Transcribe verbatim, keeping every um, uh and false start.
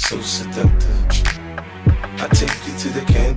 so seductive. I take you to the candy.